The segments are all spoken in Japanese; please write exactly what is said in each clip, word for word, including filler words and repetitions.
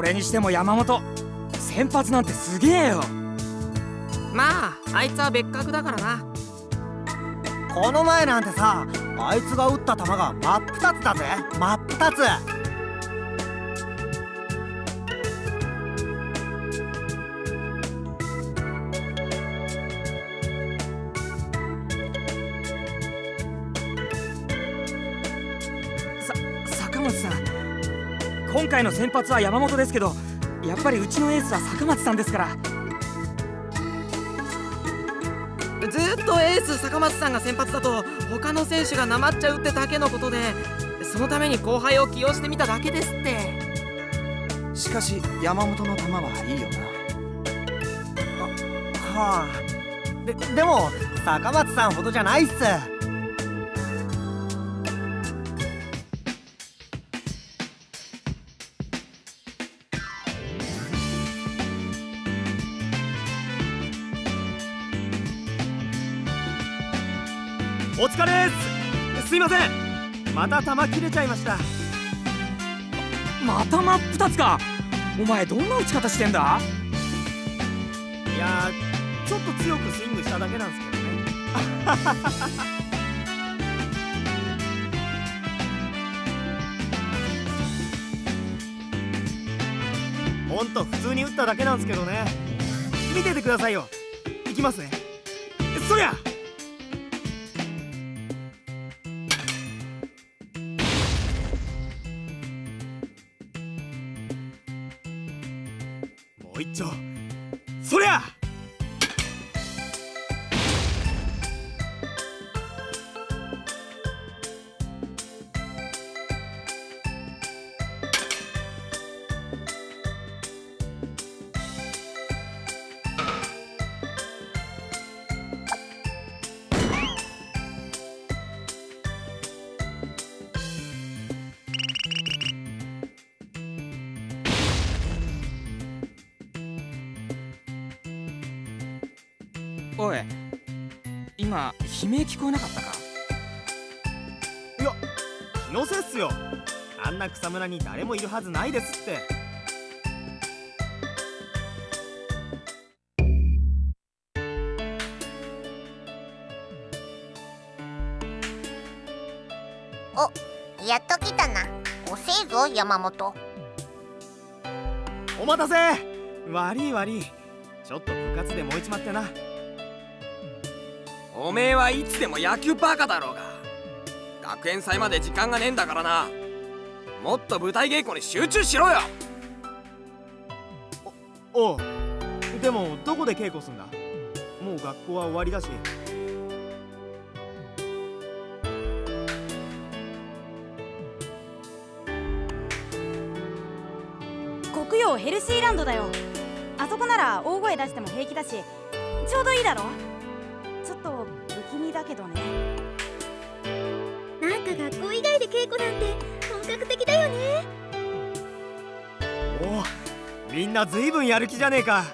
れにしても山本先発なんてすげえよ。 まああいつは別格だからな。 この前なんてさ、あいつが打った球が真っ二つだぜ。真っ二つ。 坂松さん、今回の先発は山本ですけど、やっぱりうちのエースは坂松さんですから。 ずーっとエース坂松さんが先発だと他の選手がなまっちゃうってだけのことで、そのために後輩を起用してみただけですって。 しかし山本の球はいいよな。 はあ、ででも坂松さんほどじゃないっす。 お疲れです。すいません、また球切れちゃいました。 また真っ二つか。お前どんな打ち方してんだ。 いやー、ちょっと強くスイングしただけなんですけどね。ほんと普通に打っただけなんですけどね。見ててくださいよ。いきますね。そりゃもう一丁。そりゃおい、今悲鳴聞こえなかったか。 いや、気のせいっすよ。あんな草むらに誰もいるはずないですって。 お、やっと来たな。遅いぞ山本。 お待たせ。悪い悪い、ちょっと部活で燃えちまってな。 おめえはいつでも野球バカだろうが。学園祭まで時間がねえんだからな。もっと舞台稽古に集中しろよ。 おおう、でもどこで稽古すんだ。もう学校は終わりだし。 国用ヘルシーランドだよ。あそこなら大声出しても平気だし、ちょうどいいだろ。ちょっと不気味だけどね。 なんか学校以外で稽古なんて本格的だよね。 おお、みんなずいぶんやる気じゃねえか。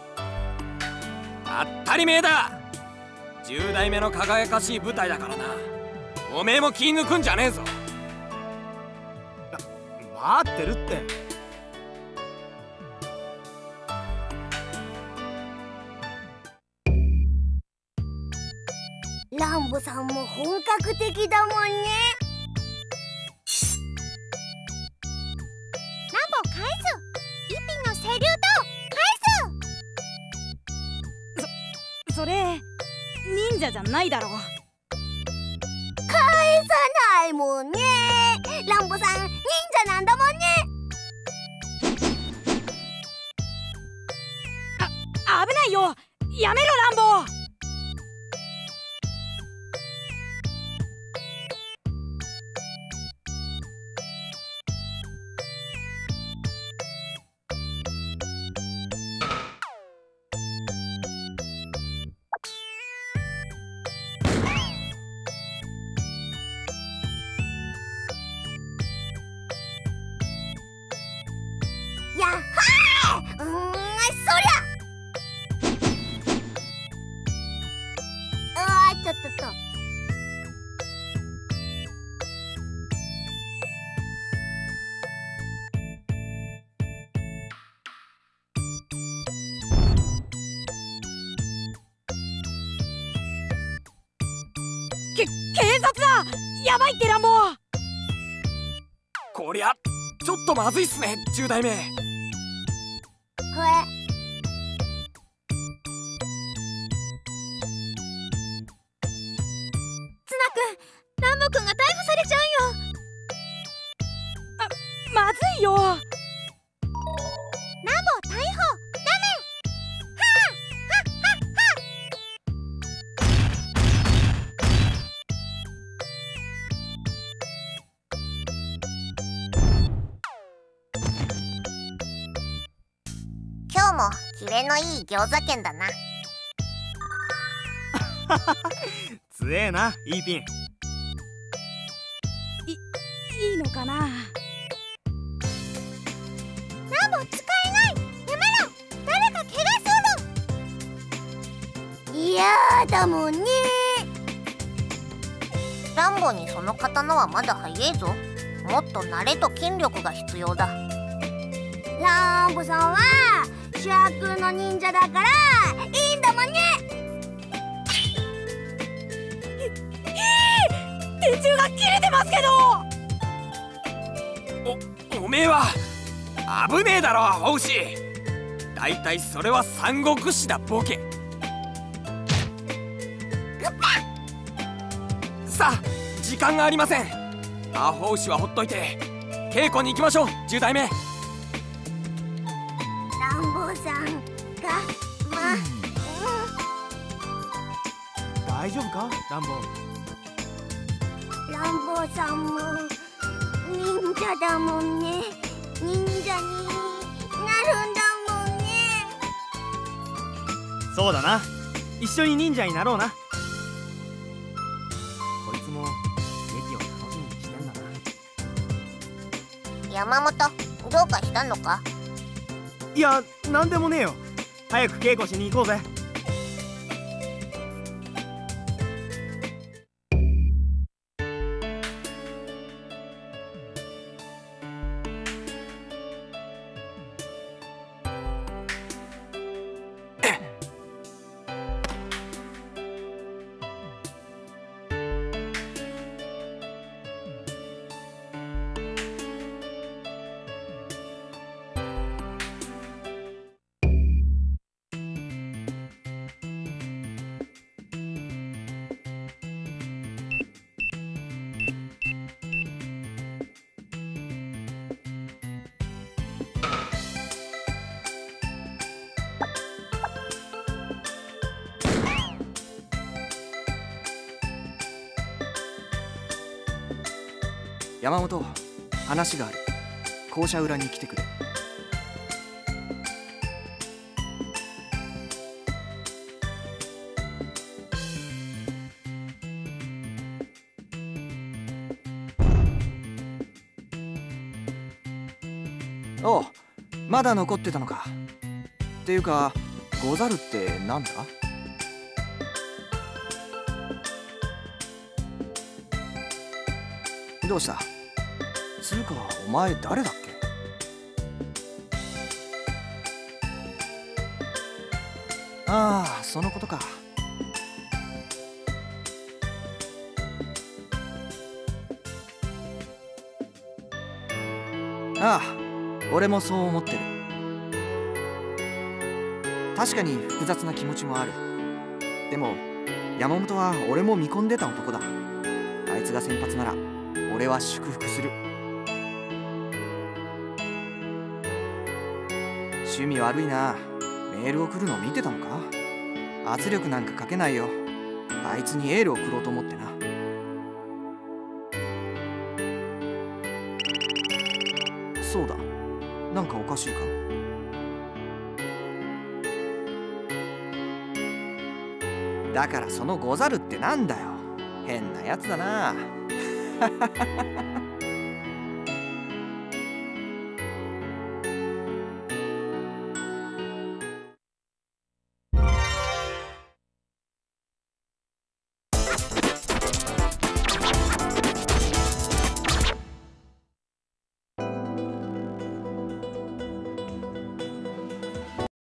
当たり前だ。十代目の輝かしい舞台だからな。おめえも気抜くんじゃねえぞ。 待ってるって。 ランボさんも本格的だもんね。 ランボ返す。一品のセリュート返す。そそれ忍者じゃないだろ。 返さないもんね。ランボさん忍者なんだもんね。 あ、危ないよ。やめろランボ。 やっはー、うーん、そりゃ。あー、ちょっとっと。 け警察だ。やばいって乱暴。 こりゃちょっとまずいっすね、じゅう代目。 これツナ君、ランボ君が逮捕されちゃうよ。 まずいよ。 ランボ逮捕ダメ。今日もキレのいい餃子券だな。 つえな、いいピン。 いいのかな。 ランボ使えない。やめろ。誰か怪我する。いやだもんね。ランボにその刀はまだ早いぞ。もっと慣れと筋力が必要だ。ランボさんは主役の忍者だからいいんだもんね。 手中が切れてますけど。 おおめえは危ねえだろ、アホウシ。だいたいそれは三国志だ、ボケ。さあ時間がありません。アホウシはほっといて稽古に行きましょう、じゅう代目。 ランボさんがま、うん、 大丈夫か、ランボ。 ランボさんも忍者だもんね。忍者になるんだもんね。 そうだな、一緒に忍者になろうな。こいつも劇を楽しみにしてんだな。 山本、どうかしたのか。 いや、なんでもねえよ。早く稽古しに行こうぜ。 山本、話がある。校舎裏に来てくれ。おう、まだ残ってたのか。っていうか、ござるってなんだ？どうした？つうかお前誰だっけ？ああ、そのことか。ああ、俺もそう思ってる。確かに複雑な気持ちもある。でも山本は俺も見込んでた男だ。あいつが先発なら俺は祝福する。趣味悪いな。メール送るの見てたのか？圧力なんかかけないよ。あいつにエールを送ろうと思ってな。そうだ、なんかおかしいか？だからそのござるってなんだよ。変なやつだな。